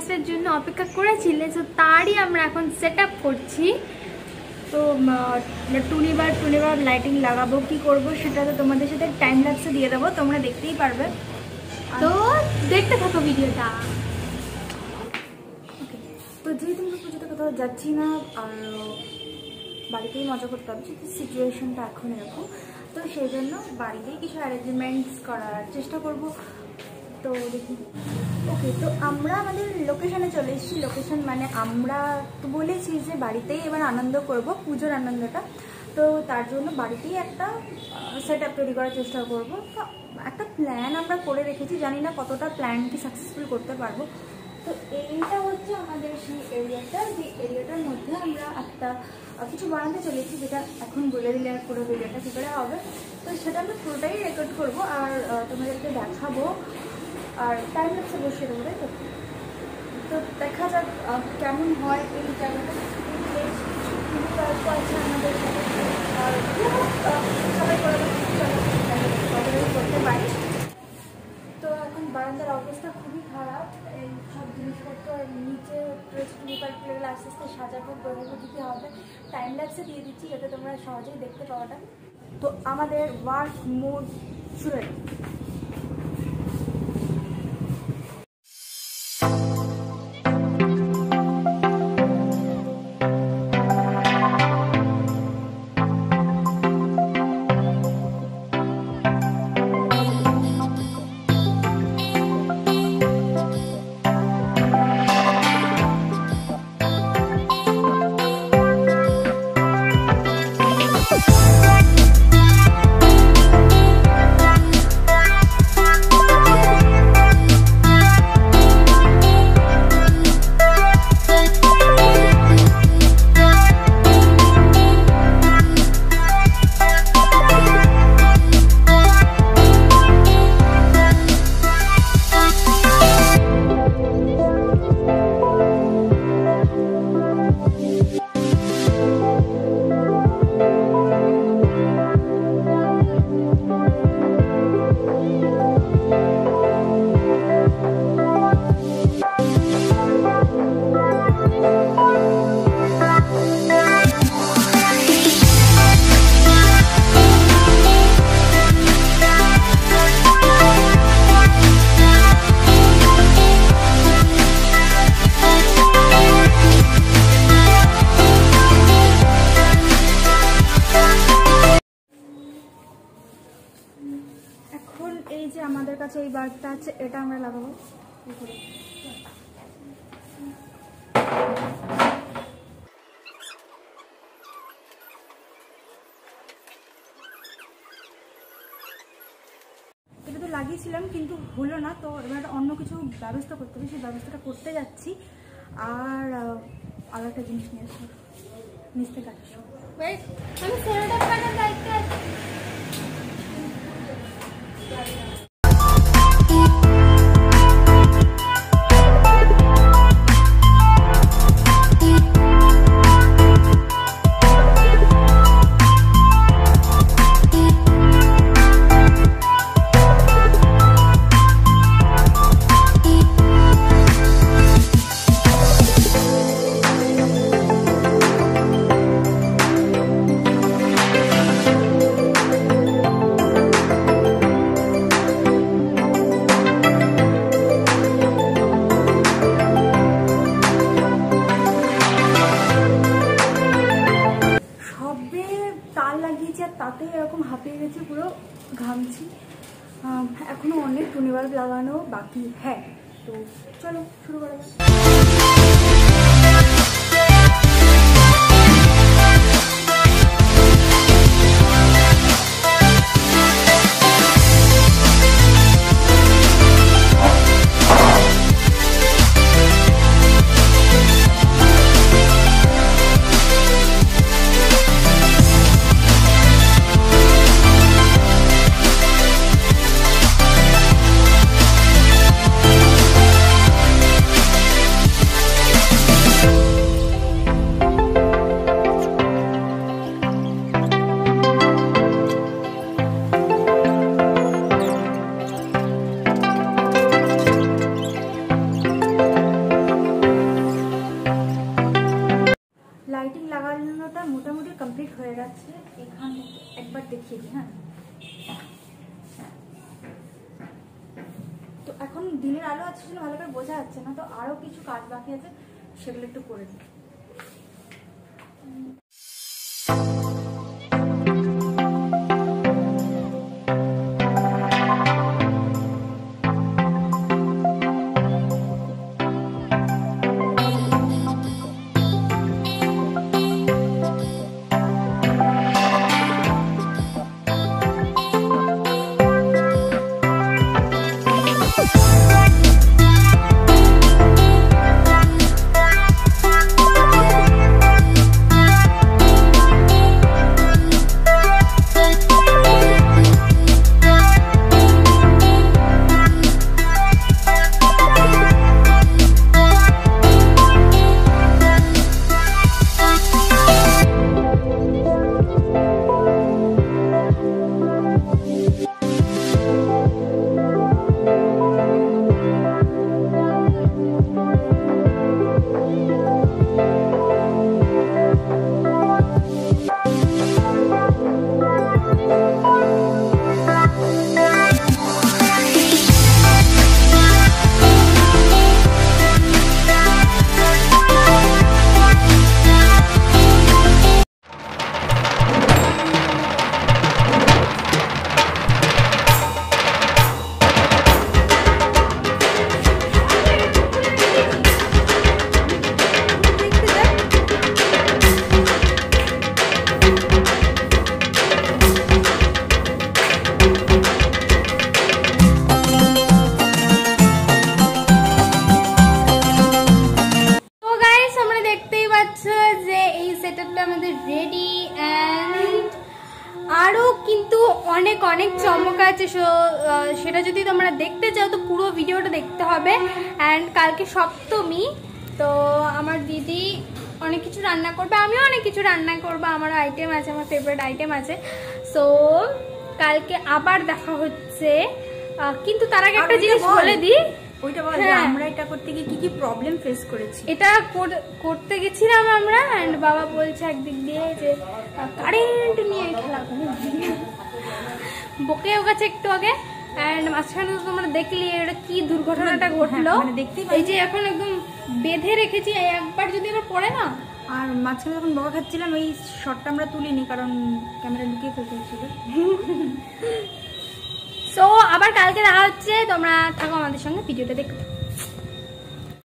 কিসের জন্য অপেক্ষা করেছিলে, তো তারই আমরা এখন সেট আপ করছি। তো টুনিবার লাইটিং লাগাবো, কি করব সেটা তো তোমাদের সাথে টাইম ল্যাপসে দিয়ে দেবো, তোমরা দেখতেই পারবে। তো দেখতে থাকো ভিডিওটা। তো যেহেতু আমরা পুজোতে কোথাও যাচ্ছি না আর বাড়িতেই মজা করতে হবে, যেহেতু সিচুয়েশনটা এখন এরকম, তো সেই জন্য বাড়িতেই কিছু অ্যারেঞ্জমেন্টস করার চেষ্টা করব। তো দেখি। ওকে, তো আমরা আমাদের লোকেশনে চলে এসেছি। লোকেশন মানে আমরা তো বলেছি যে বাড়িতেই এবার আনন্দ করব, পুজোর আনন্দটা। তো তার জন্য বাড়িতেই একটা সেট আপ তৈরি করার চেষ্টা করব। তো একটা প্ল্যান আমরা করে রেখেছি, জানি না কতটা প্ল্যান কি সাকসেসফুল করতে পারবো। তো এইটা হচ্ছে আমাদের সেই এরিয়াটা, যে এরিয়াটার মধ্যে আমরা একটা কিছু বানাতে চলেছি, যেটা এখন বলে দিলে পুরো ভিডিওটা কী করে হবে। তো সেটা আমরা পুরোটাই রেকর্ড করবো আর তোমাদেরকে দেখাবো, আর টাইম ল্যাপসে বসিয়ে দেবো, তাই তো। তো দেখা যাক কেমন হয় এই জায়গাটা। আছে আমাদের আর সবাই করতে পারি। তো এখন বারান্দার অবস্থা খুবই খারাপ, এই সব জিনিসপত্র নিচে পেপার প্লেগুলো আস্তে আস্তে সাজাবো, বইগুলো দিতে হবে। টাইম ল্যাপসে দিয়ে দিচ্ছি যাতে তোমরা সহজেই দেখতে পাওয়াটা। তো আমাদের ওয়ার্ক মোড শুরু। এই যে আমাদের কাছে এই বাল্বটা আছে, এটা আমরা লাগাবো। এটা তো লাগিয়েছিলাম কিন্তু হলো না, তো এবার অন্য কিছু ব্যবস্থা করতে হবে, সেই ব্যবস্থাটা করতে যাচ্ছি। আর একটা জিনিস নিয়ে আসবো নিচ থেকে। আমি সেলোটেপ বানানোর দায়িত্বে আছি। তাতে এরকম হাঁপিয়ে গেছি, পুরো ঘামছি। এখনো অনেক টুনি বাল্ব লাগানো বাকি। হ্যাঁ, তো চলো শুরু করা যাক। এখান থেকে একবার দেখিয়ে দিই। হ্যাঁ, তো এখন দিনের আলো আছে সেটা ভালো করে বোঝা যাচ্ছে না, তো আরও কিছু কাজ বাকি আছে, সেগুলো একটু করে দিই। আরও কিন্তু অনেক অনেক চমক আছে, সেটা যদি তোমরা দেখতে চাও তো পুরো ভিডিওটা দেখতে হবে। অ্যান্ড কালকে সপ্তমী, তো আমার দিদি অনেক কিছু রান্না করবে, আমিও অনেক কিছু রান্না করবো, আমার আইটেম আছে, আমার ফেভারিট আইটেম আছে। সো কালকে আবার দেখা হচ্ছে, কিন্তু তার আগে একটা জিনিস বলে দিই। ওইটা বল, আমরা এটা করতে গিয়ে কি কি প্রবলেম ফেস করেছি। এটা করতে গেছিলাম আমরা, এন্ড বাবা বলছে একদিক দিয়ে যে কারেন্ট নিয়ে খেলা করে, বকেও গেছে একটু আগে। এন্ড মাঝখানে তো তোমরা দেখলি এটা কি দুর্ঘটনাটা ঘটলো, এই যে এখন একদম বেঁধে রেখেছি, একবার যদি এবার পড়ে না। আর মাঝখানে যখন বকা খাচ্ছিলাম এই শটটা আমরা তুলিনি, কারণ ক্যামেরা লুকিয়ে ফেলছিল। সো আবার কালকে দেখা হচ্ছে, তোমরা থাকো আমাদের সঙ্গে, ভিডিওটা দেখতে।